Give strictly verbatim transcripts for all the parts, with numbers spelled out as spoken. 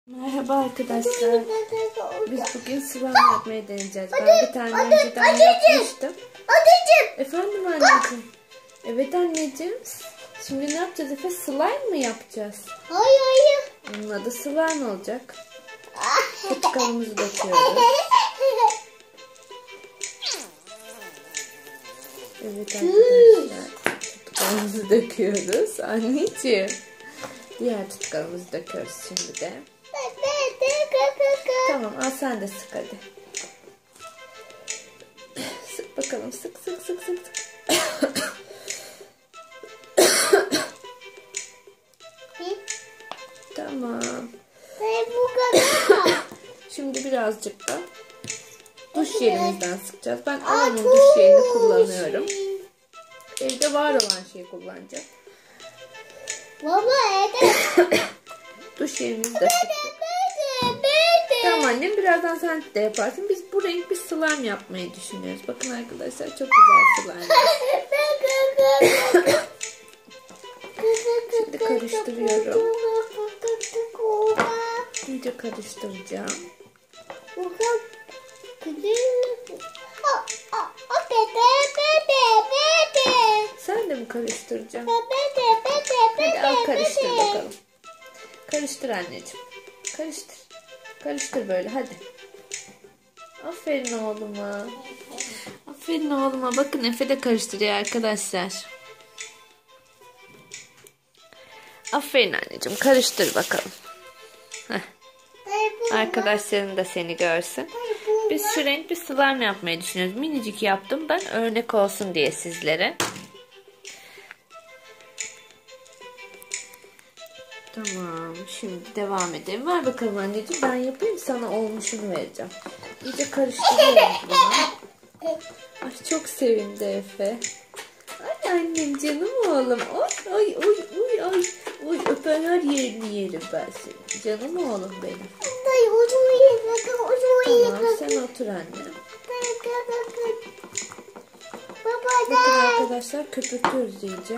Merhaba arkadaşlar. Biz bugün slime yapmayı deneyeceğiz. Ben bir tane önceden yapmıştım. Anneciğim. Efendim anneciğim. Evet anneciğim. Şimdi ne yapacağız Efe? Slime mı yapacağız? Hayır hayır. Onun adı slime olacak. Fıtkalımızı döküyoruz. Evet arkadaşlar. Tutkalımızı döküyoruz. Anneciğim. Diğer tutkalımızı döküyoruz şimdi de. Tamam, al sen de sık hadi. Sık bakalım, sık sık sık sık sık. Tamam. Bu kadar. Şimdi birazcık da duş jelimizden sıkacağız. Ben Alan'ın duş jelini kullanıyorum. Evde var olan şeyi kullanacağım. Baba evde. Duş jelimizi de sıktık. Tamam annem, birazdan sen de yaparsın. Biz bu renk bir slime yapmayı düşünüyoruz. Bakın arkadaşlar, çok güzel slime. Şimdi karıştırıyorum. İyice karıştıracağım. Sen de mi karıştıracaksın? Hadi al, karıştır bakalım. Karıştır anneciğim. Karıştır. Karıştır böyle hadi. Aferin oğluma. Aferin oğluma. Bakın Efe de karıştırıyor arkadaşlar. Aferin anneciğim. Karıştır bakalım. Heh. Arkadaşların da seni görsün. Biz şu renk bir slime yapmayı düşünüyoruz. Minicik yaptım ben, örnek olsun diye sizlere. Tamam, şimdi devam edelim. Ver bakalım anneciğim, ben yapayım, sana olmuşunu vereceğim. İyice karıştırıyorum bunu. Ay çok sevindi Efe. Ay annem, canım oğlum. Ay ay ay ay ay. Oy, öpen her yerini yerim ben seni. Canım oğlum benim. Tamam, sen otur anne. Bakın arkadaşlar, köpürtüyoruz iyice.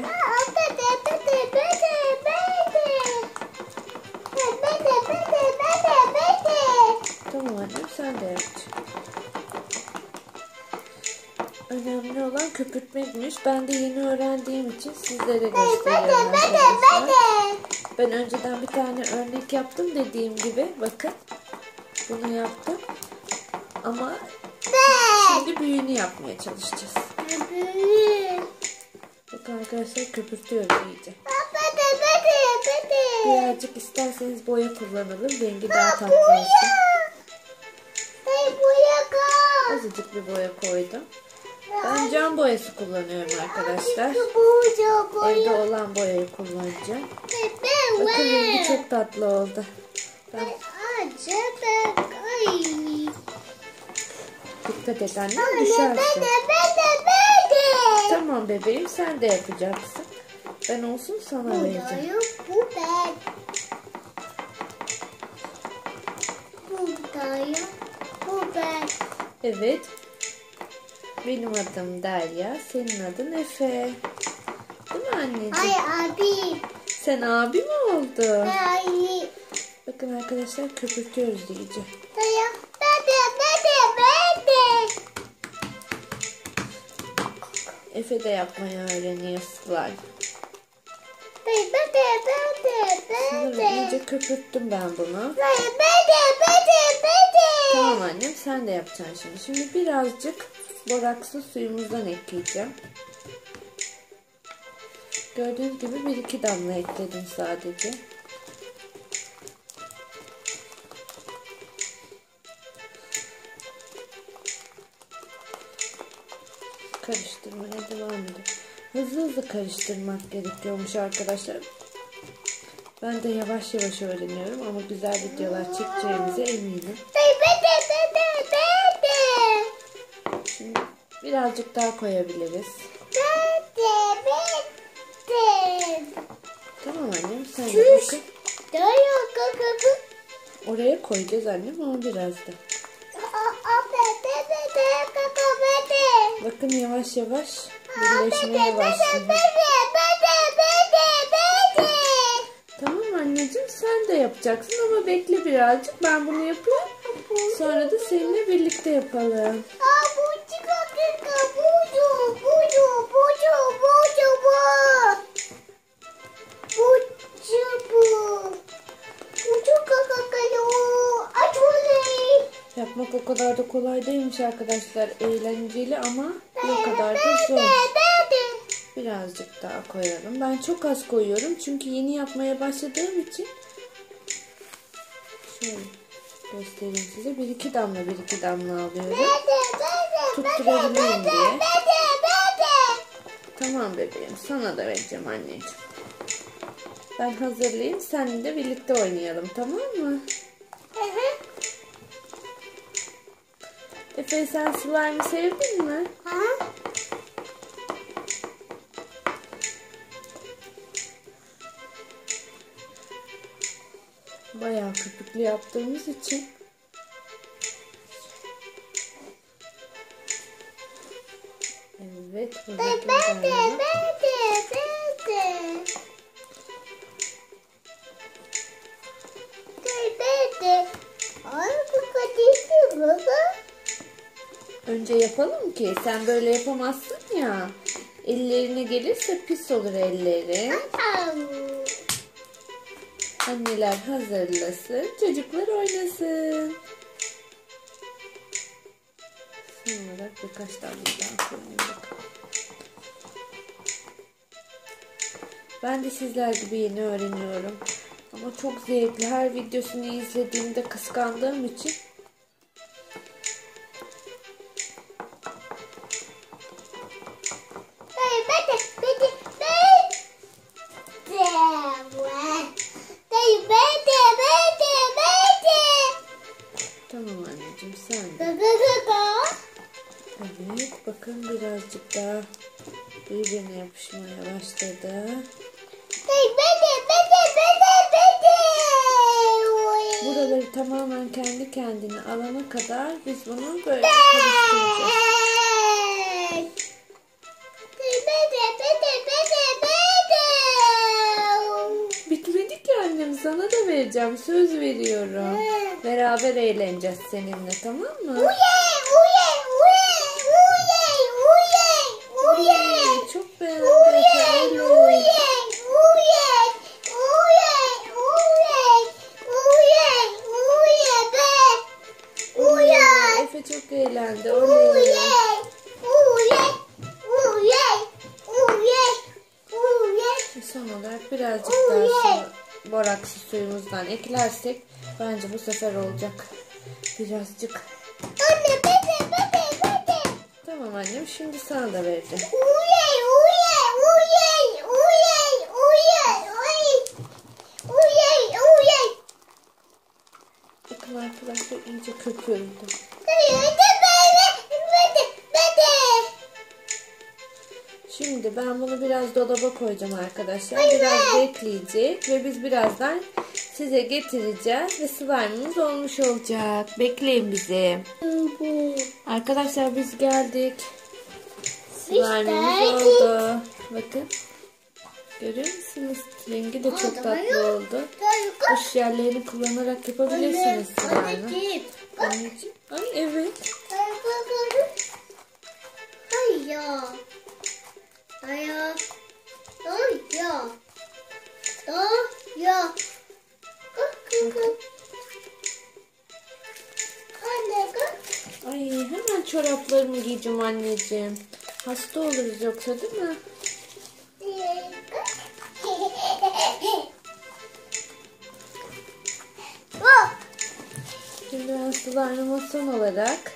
Tamam annem, sen de yap. Önemli olan köpürtmekmiş. Ben de yeni öğrendiğim için sizlere gösteriyorum arkadaşlar. Ben önceden bir tane örnek yaptım dediğim gibi. Bakın. Bunu yaptım. Ama şimdi büyüğünü yapmaya çalışacağız. Bakın arkadaşlar, köpürtüyoruz iyice. Birazcık isterseniz boya kullanalım. Rengi daha tatlı olsun. Azıcık bir boya koydum. Ben cam boyası kullanıyorum arkadaşlar. Evde olan boyayı kullanacağım. Bakın rengi çok tatlı oldu. Ben... Dikkat et annem, düşersin. Tamam bebeğim, sen de yapacaksın. Ben olsun sana vereceğim. Bu ben. Buradayım. Bu ben. Evet. Benim adım Derya. Senin adın Efe. Değil mi anneciğim? Ay abi. Sen abi mi oldun? Ay. Bakın arkadaşlar, köpürtüyoruz iyice. Daya. Bede bede bede. Efe de yapmayı öğreniyor slime. Bede bede Sanırım bede. iyice köpürttüm ben bunu. Daya bede bede bede. Tamam annem, sen de yapacaksın şimdi. Şimdi birazcık borakslı suyumuzdan ekleyeceğim. Gördüğünüz gibi bir iki damla ekledim sadece. Karıştırmaya devam edelim. Hızlı hızlı karıştırmak gerekiyormuş arkadaşlar. Ben de yavaş yavaş öğreniyorum ama güzel videolar çekeceğimize eminim. Şimdi birazcık daha koyabiliriz. Tamam annem, sen de bakın. Oraya koyacağız annem, ama biraz da. Bakın yavaş yavaş birleşmeye başlıyor. Tamam anne. anneciğim sen de yapacaksın ama bekle birazcık. Ben bunu yapayım. Sonra da seninle birlikte yapalım. Aa, bu çıkarttık. Bucu, bucu, bucu, bucu, bu. Bucu, bu. Bucu kakakalı. Aç orayı. Yapmak o kadar da kolay değilmiş arkadaşlar. Eğlenceli ama o kadar da zor. Birazcık daha koyalım. Ben çok az koyuyorum çünkü yeni yapmaya başladığım için. Şöyle göstereyim size. Bir iki damla bir iki damla alıyorum. Tutturabileyim diye. Tamam bebeğim. Sana da vereceğim anneciğim. Ben hazırlayayım. Seninle de birlikte oynayalım. Tamam mı? Efe sen slime'ı sevdin mi? Hı. Bayağı köpüklü yaptığımız için. Evet. Buradaki damla. Önce yapalım ki sen böyle yapamazsın ya. Ellerine gelirse pis olur elleri. Anneler hazırlasın, çocuklar oynasın. Son olarak birkaç tane daha koyayım bakalım. Ben de sizler gibi yeni öğreniyorum. Ama çok zevkli. Her videosunu izlediğimde kıskandığım için. Tamam anneciğim sen de. Evet bakın birazcık daha birbirine yapışmaya başladı. Buraları tamamen kendi kendine alana kadar biz bunu böyle karıştıracağız. Bitmedi ki annem, sana da vereceğim, söz veriyorum. Beraber eğleneceğiz seninle, tamam mı? Çok beğendim. Efe çok eğlendi. Oley. Son olarak birazcık daha su, boraksı suyumuzdan eklersek bence bu sefer olacak. Birazcık. Anne bebe bebe bebe. Tamam annem, şimdi sana da vereceğim. Uyey uyey uyey uyey uyey uyey uyey. Bakın arkadaşlar iyice köpürdü. Şimdi ben bunu biraz dolaba koyacağım arkadaşlar. Biraz bekleyecek ve biz birazdan size getireceğiz ve slime'ımız olmuş olacak. Bekleyin bizi. Arkadaşlar biz geldik. Slime'ımız oldu. Bakın. Görüyor musunuz? Rengi de çok tatlı oldu. Boş yerlerini kullanarak yapabilirsiniz slime'ı. Anneciğim. Ay evet. Ay ya. Ay ya. Ay ya. Ay ya. Anne bak. Ay hemen çoraplarımı giyeceğim anneciğim. Hasta oluruz yoksa, değil mi? Şimdi ben slime'ıma son olarak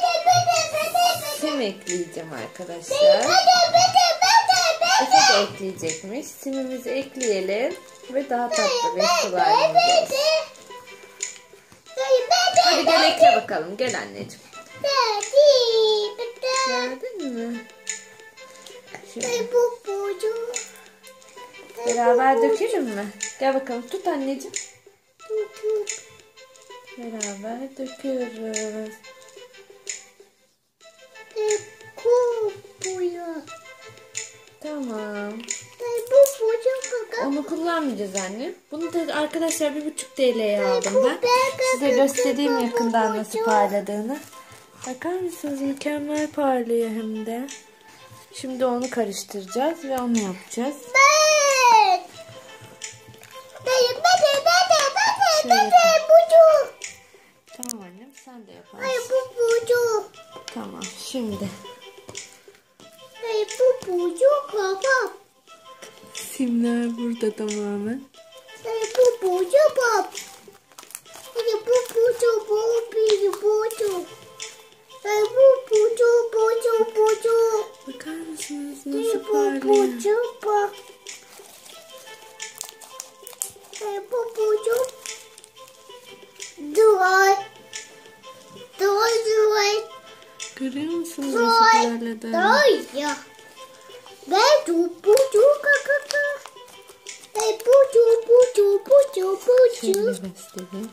sim ekleyeceğim arkadaşlar. Efe de ekleyecekmiş. Simimizi ekleyelim ve daha tatlı bir slime'ımız olsun. Hadi gel ekle bakalım. Gel anneciğim. Gördün mü? Şimdi beraber dökelim mi? Gel bakalım, tut anneciğim. Beraber döküyoruz. Tamam. bu buçuk kaka. Onu kullanmayacağız anne. Bunu da arkadaşlar bir buçuk T L'ye aldım ben. Size göstereyim yakından nasıl parladığını. Bakar mısınız? Mükemmel parlıyor hem de. Şimdi onu karıştıracağız ve onu yapacağız. Ben. Ben ben ben ben ben ben buçuk. Tamam annem, sen de yaparsın. Hayır bu buçuk. Tamam şimdi. Hayır bu buçuk kaka. Simler burada tamamen. Hayır bu buçuk kaka. Hayır bu buçuk bu bir buçuk. Hayır bu buçuk buçuk buçuk. Bakar mısınız Hayır nasıl bu parlıyor? buçuk bak. Hayır bu buçuk. Duvar. Duvar duvar. Görüyor musunuz nasıl Duvar. parladığını? Duvar ya. Ben bu buçuk kaka. Hayır buçuk buçuk buçuk Şöyle buçuk. göstereyim.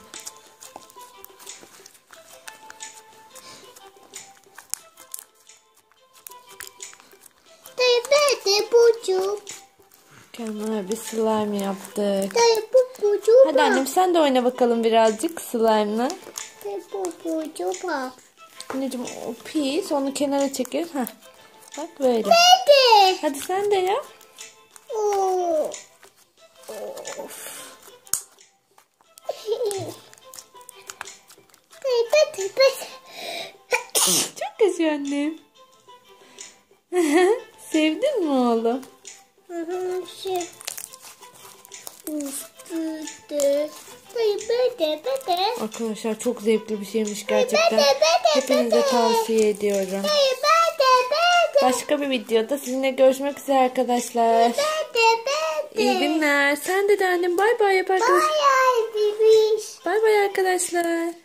Hayır ben de buçuk. Mükemmel bir slime yaptık. Hayır bu buçuk. Hadi annem sen de oyna bakalım birazcık slime'la. Hayır bu buçuk bak. Anneciğim o pis, onu kenara çekir. Heh. Bak böyle. Hadi. Hadi sen de yap. Oo. Of. Hayır ben Çok güzel annem. Sevdin mi oğlum? Şey. Üstüde. Hayır ben de ben de. Arkadaşlar çok zevkli bir şeymiş gerçekten. Ben de, ben de, Hepinize ben de. tavsiye ediyorum. Hayır ben de ben de. Başka bir videoda sizinle görüşmek üzere arkadaşlar. Ben de ben de. İyi günler. Sen de de annem bay bay yap arkadaşlar. Hayır bebiş. Bay bay arkadaşlar.